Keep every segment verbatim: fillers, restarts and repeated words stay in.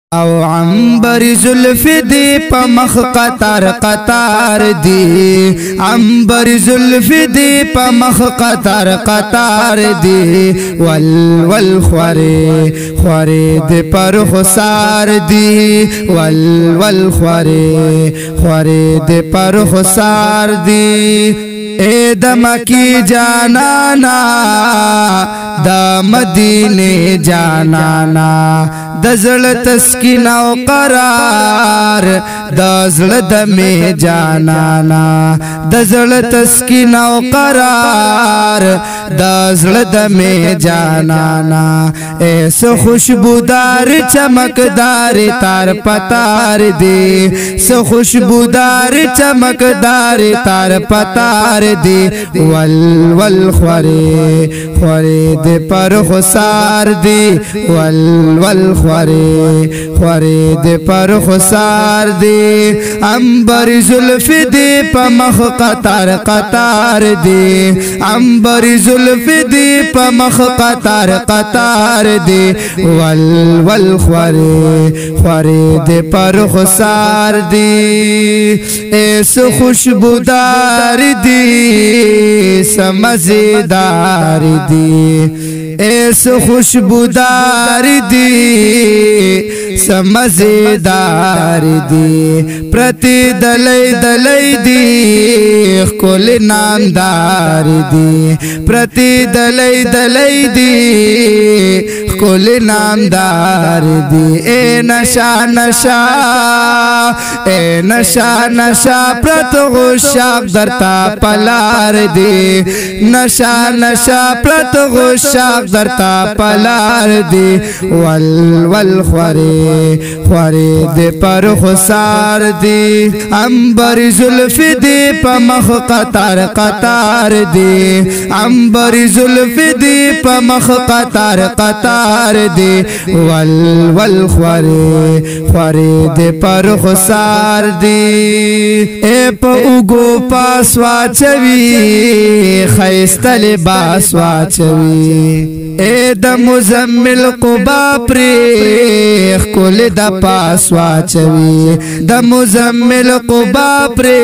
او عنبر زلف دی پا مخ قطار قطار دی عنبر زلف دی پا مخ قطار قطار دی ول ول خوری خوری دی پر خسار دی ول ول خوری خوری دی پر خسار دی اے دمکی جانانا دا مدینے جانانا دزل تسکین او قرار دزل دمی جانانا دزل تسکین او قرار دزل دمی جانانا ایس خوشبودار چمکدار تار پتار دی س خوشبودار چمکدار تار پتار دی ول ول خوری خوری دی پر خسار دی ول ول خوری خوری دی پر خسار دی عنبر زلف دی پا مخ قطار قطار دی عنبر زلف دی پا مخ قطار قطار دی ول ول خوری خوری دی پر خسار دی ایس خوشبودار دی سمزیدار دی ایس خوشبودار دی سمزیدار دی پرتی دلی دلی دی کل نامدار دی پرتی دلی دلی دی کل نامدار دی اے نشا نشا اے نشا نشا پرت غشاق درتا پلار دی نشا نشا پرت غشاق درتا پلار دی ول ول خوری خوری دی پر خسار دی عنبر زلف دی پا مخ قطار قطار دی عنبر زلف دی پا مخ قطار قطار دی ول ول خوری خوری دی پر خسار دی اے پا اگو پاس واچوی خیست لباس واچوی اے دا مزمل قبا پریخ کل دا پاس واچوی دا مزمل قبا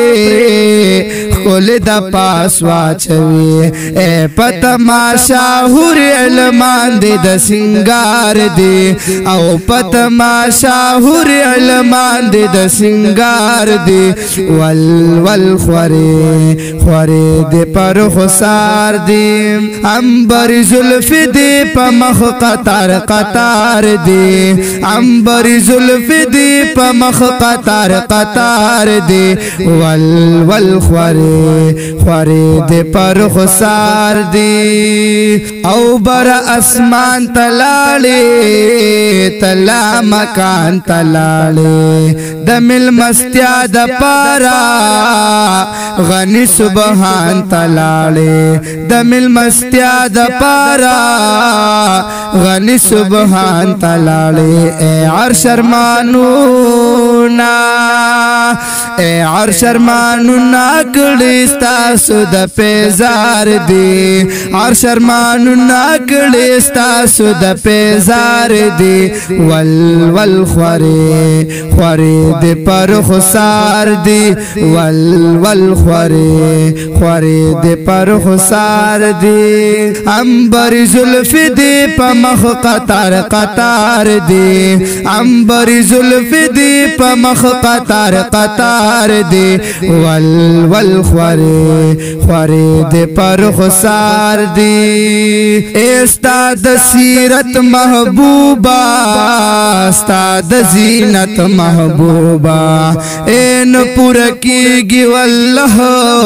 پریخ کل دا پاس واچوی اے پتا ماشا حور علمان دی دا سنگار دی او پتا ماشا حور علمان دی دا سنگار دی ول ول خوری خوری دی پر خسار دی عنبر زلف دی پا مخ قطار قطار دی عنبر زلف دی پا مخ قطار قطار دی ول ول خوری خوری دی پر خسار دی او بر اسمان تلالی تلا مکان تلالی دمل مستیا دا پارا غنی سبحان تلالی دمل مستیا دا پارا غنی سبحان تلالی اے عرش ارمانونا اے عرش ارمانونا کڑستا سود پیزار دی عرش ارمانونا کڑستا سود پیزار دی ول ول خوری خوری دی پر خسار دی ول ول خوری خوری دی پر خسار دی عنبر زلف دی پا مخ قطار قطار دی عنبر زلف دی پا مخ قطار قطار دی ول ول خوری خوری دی پر خسار دی استاد سیرت محبوبا استاد زینت محبوبا این پورکی گی واللہ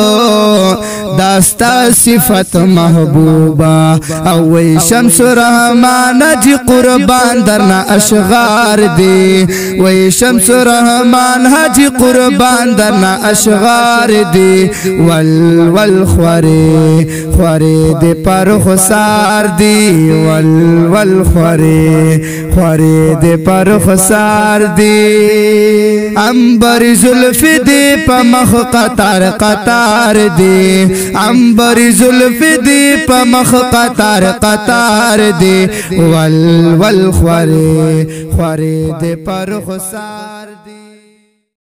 داستا صفت محبوبا اوی شمس رحمان جی قربان درنا اشغار دی وی شمس رحمان حجی قربان درنا اشغار دی ول ول خوری خوری دی پر خسار دی ول ول خوری خوری دی پر خسار دی عنبر زلف دی پا مخ قطار قطار دی अंबर जुल्फ दी पमख कतार कतार दे वल वल ख्वारे ख्वारे दे पर खुसार दी।